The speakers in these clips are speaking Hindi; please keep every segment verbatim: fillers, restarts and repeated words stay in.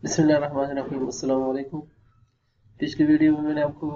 बिस्मिल्लाहिर्रहमानिर्रहीम। अस्सलाम वालेकुम। पिछली वीडियो में मैंने आपको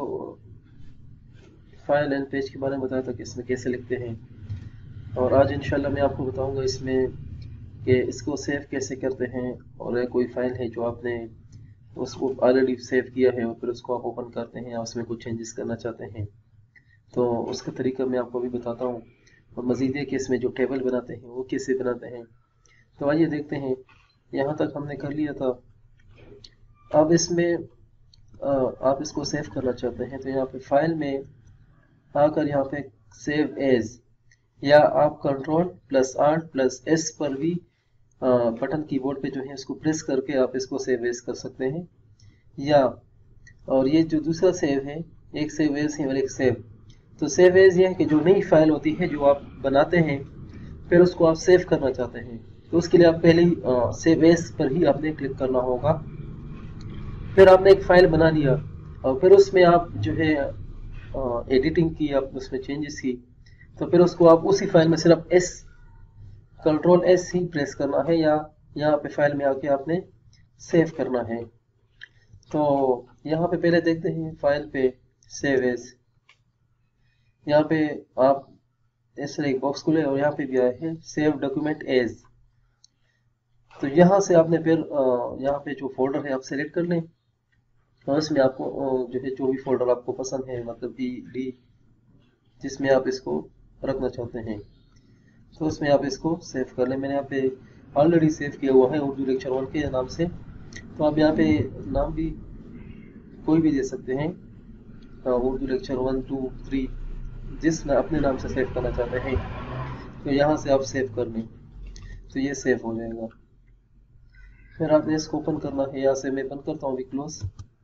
फाइल एंड पेज के बारे में बताया था कि इसमें कैसे लिखते हैं, और आज इंशाल्लाह मैं आपको बताऊंगा इसमें कि इसको सेव कैसे करते हैं। और कोई फाइल है जो आपने उसको ऑलरेडी सेव किया है और फिर उसको आप ओपन करते हैं या उसमें कुछ चेंजेस करना चाहते हैं, तो उसका तरीका मैं आपको अभी बताता हूँ। और मज़ीद है कि इसमें जो टेबल बनाते हैं वो कैसे बनाते हैं। तो आइए देखते हैं। यहाँ तक हमने कर लिया था। अब इसमें अ, आप इसको सेव करना चाहते हैं तो यहाँ पे फाइल में आकर यहाँ पे सेव एज, या आप control plus alt plus S पर भी अ, बटन कीबोर्ड पे जो है इसको प्रेस करके आप इसको सेव एज कर सकते हैं। या और ये जो दूसरा सेव है, एक सेव एज है और एक सेव। तो सेव एज ये है कि जो नई फाइल होती है जो आप बनाते हैं फिर उसको आप सेव करना चाहते हैं, तो उसके लिए आप पहले ही सेव एज पर ही आपने क्लिक करना होगा। फिर आपने एक फाइल बना लिया और फिर उसमें आप जो है एडिटिंग की, आप उसमें चेंजेस की, तो फिर उसको आप उसी फाइल में सिर्फ एस, कंट्रोल एस ही प्रेस करना है, या यहाँ पे फाइल में आके आपने सेव करना है। तो यहाँ पे पहले देखते हैं फाइल पे सेव एज। यहाँ पे आप इस तरह एक बॉक्स खुले और यहाँ पे भी आया है सेव डॉक्यूमेंट एज। तो यहाँ से आपने फिर यहाँ पे जो फोल्डर है आप सेलेक्ट कर लें और इसमें आपको जो है जो भी फोल्डर आपको पसंद है, मतलब बी डी, जिसमें आप इसको रखना चाहते हैं, तो उसमें आप इसको सेव कर लें। मैंने यहाँ पे ऑलरेडी सेव किया हुआ है उर्दू लेक्चर वन के नाम से, तो आप यहाँ पे नाम भी कोई भी दे सकते हैं, Urdu lecture one two three, जिस ना अपने नाम से सेव करना चाहते हैं तो यहाँ से आप सेव कर लें, तो ये सेव हो जाएगा। फिर आपने इसको ओपन करना है। यहाँ से मैं बंद करता हूँ अभी क्लोज।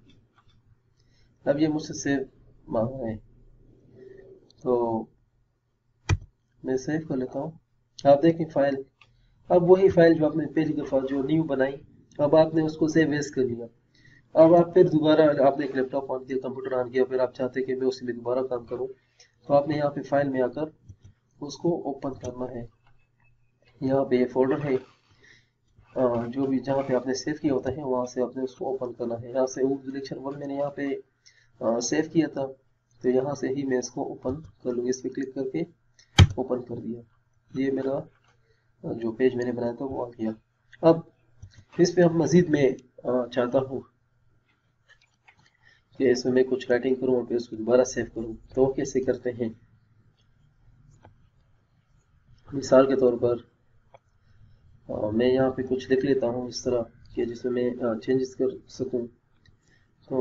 अब ये मुझसे सेव मांग रहा है तो मैं सेव कर लेता हूँ। आप देखें फाइल, अब वही फाइल जो आपने पहली दफ़ा जो न्यू बनाई, अब आपने उसको सेव एज कर लिया। अब आप फिर दोबारा आपने एक लैपटॉप ऑन किया, कंप्यूटर ऑन किया, फिर आप चाहते हैं कि मैं उसी में दोबारा काम करूं, तो आपने यहाँ पे फाइल में आकर उसको ओपन करना है। यहाँ पे ये फोल्डर है जो भी जहाँ पे आपने सेव किया होता है वहाँ से आपने उसको ओपन करना है। यहाँ से उर्दू लेक्चर वन मैंने यहाँ पे सेव किया था, तो यहाँ से ही मैं इसको ओपन कर लूँगी। इस पर क्लिक करके ओपन कर दिया। ये मेरा जो पेज मैंने बनाया था वो आ गया। अब इस पे हम मजीद में चाहता हूँ कि इसमें मैं कुछ राइटिंग करूँ और फिर उसको दोबारा सेव करूँ, तो कैसे करते हैं। मिसाल के तौर पर आ, मैं यहाँ पे कुछ लिख लेता हूँ इस तरह कि जिसमें मैं चेंजेस कर सकूँ। तो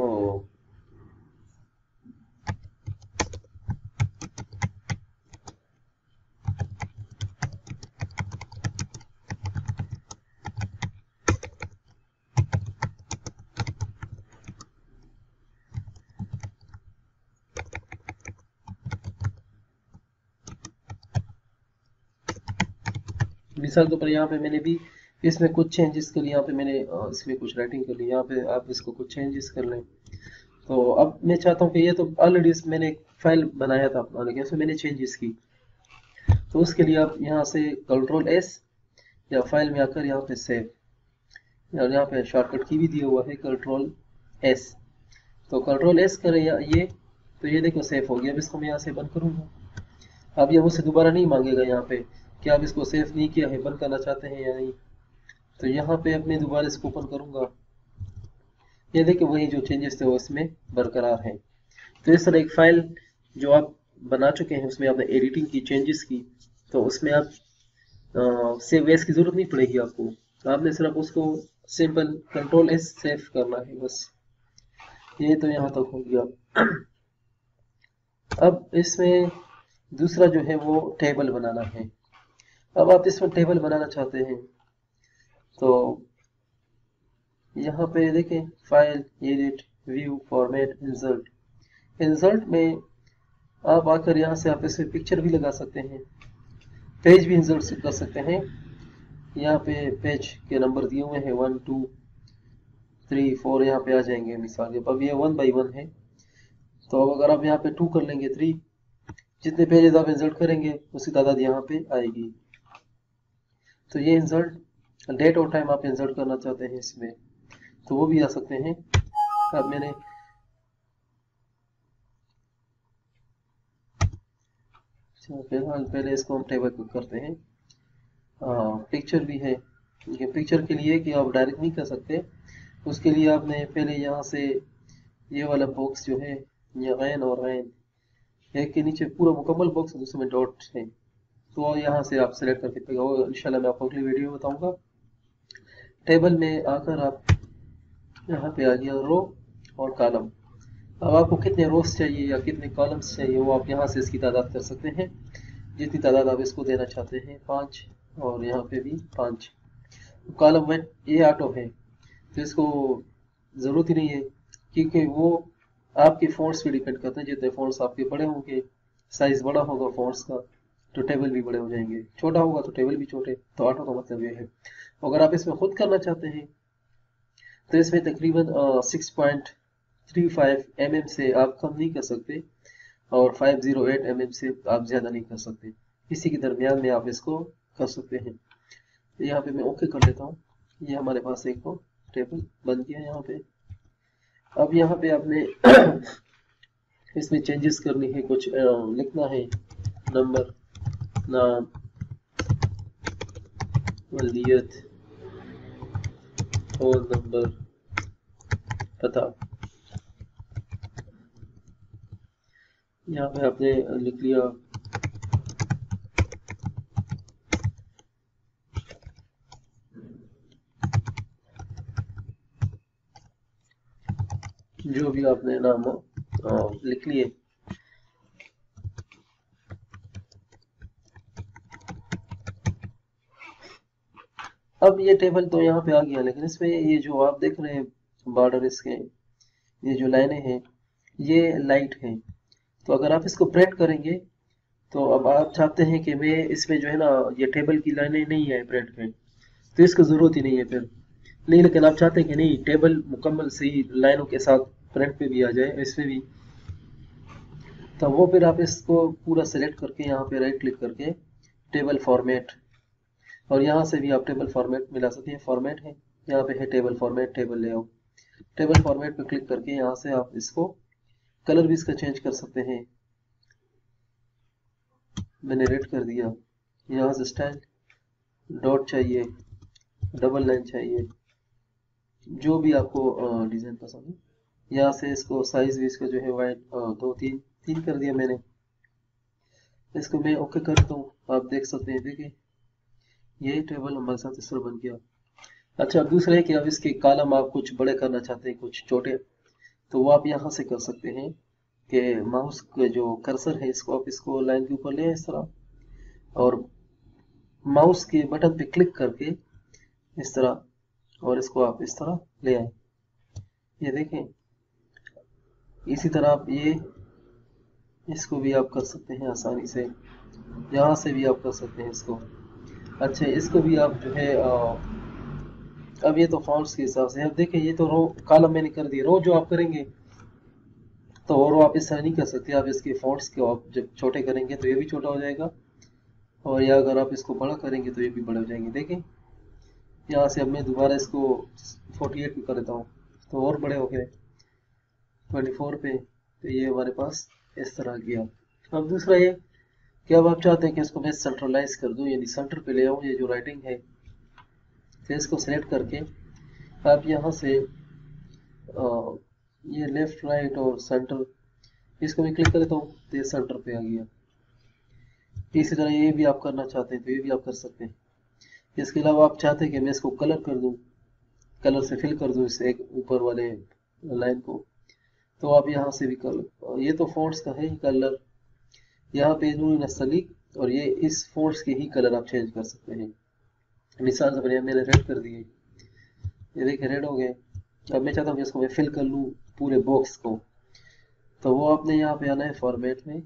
मिसाल के ऊपर यहाँ पे मैंने भी इसमें कुछ चेंजेस कर लिए। यहाँ पे मैंने इसमें कुछ राइटिंग कर ली, यहाँ पे आप इसको कुछ चेंजेस कर लें। तो अब मैं चाहता हूँ कि ये तो ऑलरेडी मैंने एक फाइल बनाया था अपना, लेकिन इसमें मैंने चेंजेस की, तो उसके लिए आप यहाँ से कंट्रोल एस, या फाइल में आकर यहाँ पे सेव, और यहाँ पे शॉर्टकट की भी दिया हुआ है कंट्रोल एस। तो कंट्रोल एस करें या ये, तो ये देखो सेव हो गया। अब इसको मैं यहाँ से बंद करूँगा। अब ये मुझसे दोबारा नहीं मांगेगा यहाँ पे कि आप इसको सेव नहीं किया है, बंद करना चाहते हैं या नहीं। तो यहाँ पे अपने दोबारा इसको ओपन करूँगा। ये देखिए वही जो चेंजेस थे वो इसमें बरकरार हैं। तो इस तरह एक फाइल जो आप बना चुके हैं उसमें आपने एडिटिंग की, चेंजेस की, तो उसमें आप सेव एज की जरूरत नहीं पड़ेगी आपको। तो आपने सिर्फ उसको सिंपल कंट्रोल एस सेव करना है बस। ये तो यहाँ तक हो गया। अब इसमें दूसरा जो है वो टेबल बनाना है। अब आप इसमें टेबल बनाना चाहते हैं तो यहाँ पे देखें file, edit, view, format, insert. Insert में आप आकर यहाँ से आप इसमें पिक्चर भी लगा सकते हैं, पेज भी इंसर्ट कर सकते हैं। यहाँ पे पेज के नंबर दिए हुए हैं वन टू थ्री फोर, यहाँ पे आ जाएंगे मिसाल के। अब ये वन बाई वन है, तो अब अगर आप यहाँ पे टू कर लेंगे, थ्री, जितने पेजेस आप इंसर्ट करेंगे उसकी तादाद यहाँ पे आएगी। तो ये इंसर्ट डेट और टाइम आप इंसर्ट करना चाहते हैं इसमें, तो वो भी आ सकते हैं। अब मैंने फिलहाल पहले इसको हम टेबल को करते हैं। पिक्चर भी है, ये पिक्चर के लिए कि आप डायरेक्ट नहीं कर सकते, उसके लिए आपने पहले यहाँ से ये वाला बॉक्स जो है, ये गैन और गैन, एक के नीचे पूरा मुकम्मल बॉक्स है, दूसरे में डॉट है, तो यहाँ से आप सेलेक्ट करके वो इंशाल्लाह मैं आपको अगली वीडियो में बताऊंगा। टेबल में आकर आप यहाँ पे आ गया रो और कॉलम। अब आपको कितने रोज चाहिए या कितने कॉलम्स चाहिए वो आप यहाँ से इसकी तादाद कर सकते हैं, जितनी तादाद आप इसको देना चाहते हैं, पाँच, और यहाँ पे भी पाँच। कॉलम वन ये ऑटो है, तो इसको ज़रूरत ही नहीं है, क्योंकि वो आपके फ़ॉन्ट्स पे डिपेंड करते हैं। जितने फ़ॉन्ट्स आपके बड़े होंगे, साइज़ बड़ा होगा फ़ॉन्ट्स का, तो टेबल भी बड़े हो जाएंगे, छोटा होगा तो टेबल भी छोटे। तो ऑटो का मतलब ये है। अगर आप इसमें खुद करना चाहते हैं तो इसमें तकरीबन six point three five M M से आप कम नहीं कर सकते, और five zero eight M M से आप ज़्यादा नहीं कर सकते, इसी के दरमियान में आप इसको कर सकते हैं। यहाँ पे मैं ओके कर लेता हूँ। ये हमारे पास एक तो टेबल बन गया यहाँ पे। अब यहाँ पे आपने इसमें चेंजेस करनी है, कुछ लिखना है, नंबर, नाम, वलीयत, फोन नंबर, पता। यहाँ पे आपने लिख लिया। जो भी आपने नाम हो लिख लिए। अब ये टेबल तो यहाँ पे आ गया, लेकिन इसमें ये जो आप देख रहे हैं बॉर्डर, इसके ये जो लाइनें हैं ये लाइट हैं। तो अगर आप इसको प्रिंट करेंगे तो अब आप चाहते हैं कि मैं इसमें जो है ना ये टेबल की लाइनें नहीं है प्रिंट में, तो इसकी ज़रूरत ही नहीं है फिर नहीं। लेकिन आप चाहते हैं कि नहीं टेबल मुकम्मल सही लाइनों के साथ प्रिंट पे भी आ जाए, इसमें भी, तो वो फिर आप इसको पूरा सेलेक्ट करके यहाँ पे राइट क्लिक करके टेबल फॉर्मेट, और यहाँ से भी आप टेबल फॉर्मेट मिला सकते हैं। फॉर्मेट है यहाँ पे, है table format, table layout. Table format पे क्लिक करके यहाँ से आप इसको कलर भी इसका चेंज कर सकते हैं। मैंने रेड कर दिया। यहाँ से स्टाइल, डॉट चाहिए, डबल लाइन चाहिए, जो भी आपको डिजाइन पसंद है। यहाँ से इसको साइज भी इसका जो है वाइट दो तीन तीन कर दिया मैंने। इसको मैं ओके करता हूँ, आप देख सकते हैं, देखिए ये टेबल हमारे साथ इस तरह बन गया। अच्छा, अब दूसरा है कि अब इसके कॉलम आप कुछ बड़े करना चाहते हैं, कुछ छोटे, तो वो आप यहाँ से कर सकते हैं कि माउस का जो कर्सर है इसको आप इसको लाइन के ऊपर ले आए इस तरह, और माउस के बटन पे क्लिक करके इस तरह, और इसको आप इस तरह ले आए। ये देखें, इसी तरह आप ये इसको भी आप कर सकते हैं आसानी से, यहाँ से भी आप कर सकते हैं इसको। अच्छा, इसको भी आप जो है आ, अब ये तो फॉन्ट्स के हिसाब से। अब देखिए ये तो रो कॉलम मैंने कर दिया, रो जो आप करेंगे तो रो आप इस तरह नहीं कर सकते। आप इसके फॉन्ट्स को आप जब छोटे करेंगे तो ये भी छोटा हो जाएगा, और या अगर आप इसको बड़ा करेंगे तो ये भी बड़े हो जाएंगे। देखें यहाँ से अब मैं दोबारा इसको अड़तालीस पे कर देता हूँ तो और बड़े हो गए चौबीस पे, तो ये हमारे पास इस तरह गया। अब दूसरा ये कि अब आप चाहते हैं कि इसको मैं सेंट्रलाइज कर दूं, यानी सेंटर पे ले आऊं ये जो राइटिंग है। तो इसको सेलेक्ट करके आप यहाँ से आ, ये लेफ्ट राइट और सेंटर, इसको मैं क्लिक कर देता हूँ तो ये सेंटर पे आ गया। इसी तरह ये भी आप करना चाहते हैं तो ये भी आप कर सकते हैं। इसके अलावा आप चाहते हैं कि मैं इसको कलर कर दूं, कलर से फिल कर दूं इस एक ऊपर वाले लाइन को, तो आप यहाँ से भी कर। ये तो फॉन्ट्स का है कलर, यहाँ पे नूरी नस्तलीक, और ये इस फॉन्ट्स के ही कलर आप चेंज कर सकते हैं। मिसाल से मैंने रेड कर दिए, ये देखिए रेड हो गए। अब मैं चाहता हूँ कि इसको मैं फिल कर लूँ पूरे बॉक्स को, तो वो आपने यहाँ पे आना है फॉर्मेट में,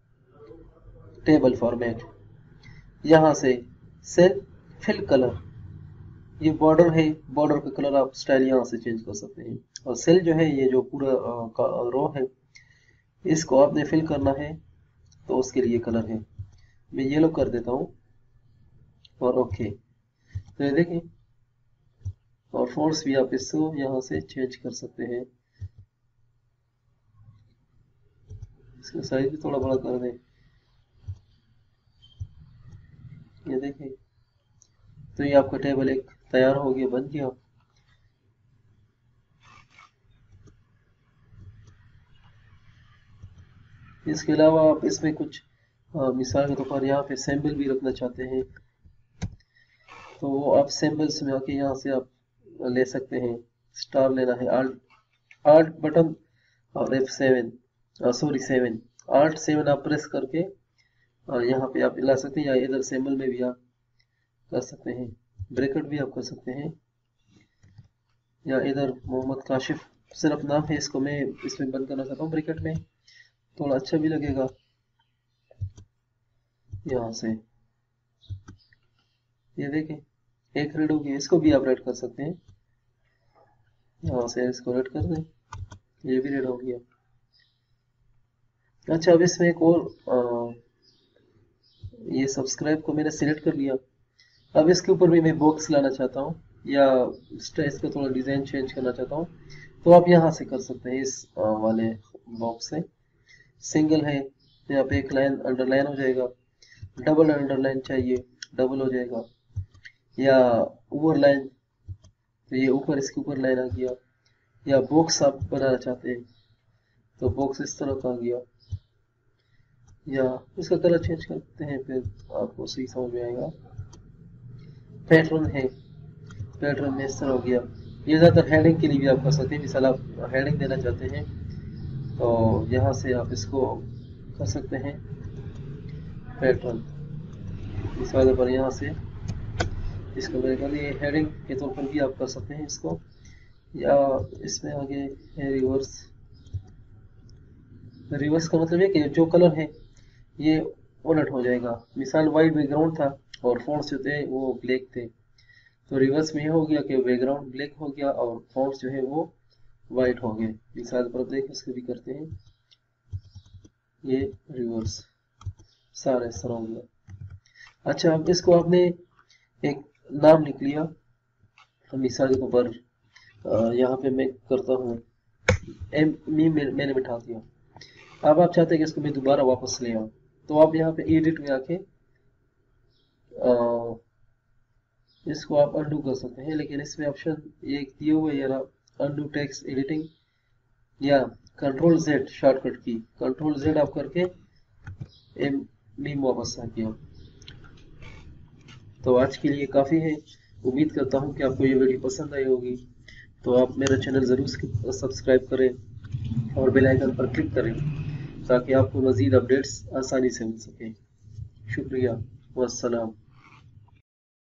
टेबल फॉर्मेट, यहाँ से सेल फिल कलर, ये बॉर्डर है, बॉर्डर का कलर आप स्टाइल यहाँ से चेंज कर सकते हैं। और सेल जो है ये जो पूरा रो है इसको आपने फिल करना है, तो उसके लिए कलर है, मैं येलो कर देता हूँ और ओके। तो ये देखें और फोर्स भी आप इसको यहाँ से चेंज कर सकते हैं। इसका साइज भी थोड़ा बड़ा कर दें, ये देखें। तो ये आपका टेबल एक तैयार हो गया, बन गया। इसके अलावा आप इसमें कुछ आ, मिसाल के तौर पर यहाँ पे सिंबल भी रखना चाहते हैं, तो वो आप सिंबल्स में आके यहाँ से आप ले सकते हैं। स्टार लेना है, आल्ट आल्ट बटन और F seven, sorry seven, alt seven आप प्रेस करके और यहाँ पे आप ला सकते हैं, या इधर सिंबल में भी आप कर सकते हैं। ब्रैकेट भी आप कर सकते हैं, या इधर मोहम्मद काशिफ सिर्फ नाम है, इसको मैं इसमें बंद करना चाहता हूँ ब्रैकेट में, थोड़ा अच्छा भी लगेगा। यहाँ से ये देखें एक रेड हो गया, इसको भी आप रेड कर सकते हैं। यहाँ से इसको रेड कर दें, ये भी रेड हो गया। अच्छा, अब इसमें एक और आ, ये सब्सक्राइब को मैंने सिलेक्ट कर लिया। अब इसके ऊपर भी मैं बॉक्स लाना चाहता हूँ, या इसका थोड़ा डिज़ाइन चेंज करना चाहता हूँ, तो आप यहाँ से कर सकते हैं। इस आ, वाले बॉक्स से सिंगल है, यहाँ पे एक लाइन अंडरलाइन हो जाएगा, डबल अंडरलाइन चाहिए डबल हो जाएगा, या ओवर लाइन, तो ये ऊपर इसके ऊपर लाइन आ गया, या बॉक्स आप बनाना चाहते हैं तो बॉक्स इस तरह का आ गया, या इसका कलर चेंज करते हैं, फिर आपको सही समझ में आएगा। पैटर्न है, पैटर्न में इस तरह हो गया। ये ज़्यादातर हेडिंग के लिए भी आप कर सकते हैं, मिसाल आप हेडिंग देना चाहते हैं तो यहाँ से आप इसको कर सकते हैं पैटर्न। मिसाल पर यहाँ से इसको मेरे ख्याल ये हेडिंग के तौर पर भी आप कर सकते हैं इसको, या इसमें आगे है रिवर्स। रिवर्स का मतलब है कि जो कलर है ये उलट हो जाएगा। मिसाल वाइट बैकग्राउंड था और फॉन्ट्स जो थे वो ब्लैक थे, तो रिवर्स में ये हो गया कि बैकग्राउंड ब्लैक हो गया और फॉन्ट्स जो है वो वाइट हो गए। मिसाल पर देख इसको भी करते हैं, ये रिवर्स सारा इस तरह हो गया। अच्छा, अब इसको आपने एक नाम लिख लिया, मिसाल के तौर पर यहाँ पे मैं करता हूँ एम मी मैंने बिठा दिया। अब आप चाहते हैं कि इसको मैं दोबारा वापस ले आऊँ, तो आप यहाँ पे एडिट में आके आ, इसको आप अनडू कर सकते हैं, लेकिन इसमें ऑप्शन ये दिए हुए है अनडू टेक्स्ट एडिटिंग, या कंट्रोल जेड शॉर्टकट की, कंट्रोल जेड आप करके एम मीम वापस आ गया। तो आज के लिए काफ़ी है। उम्मीद करता हूँ कि आपको ये वीडियो पसंद आई होगी, तो आप मेरा चैनल ज़रूर सब्सक्राइब करें और बेल आइकन पर क्लिक करें ताकि आपको मज़ीद अपडेट्स आसानी से मिल सकें। शुक्रिया, वस्सलाम।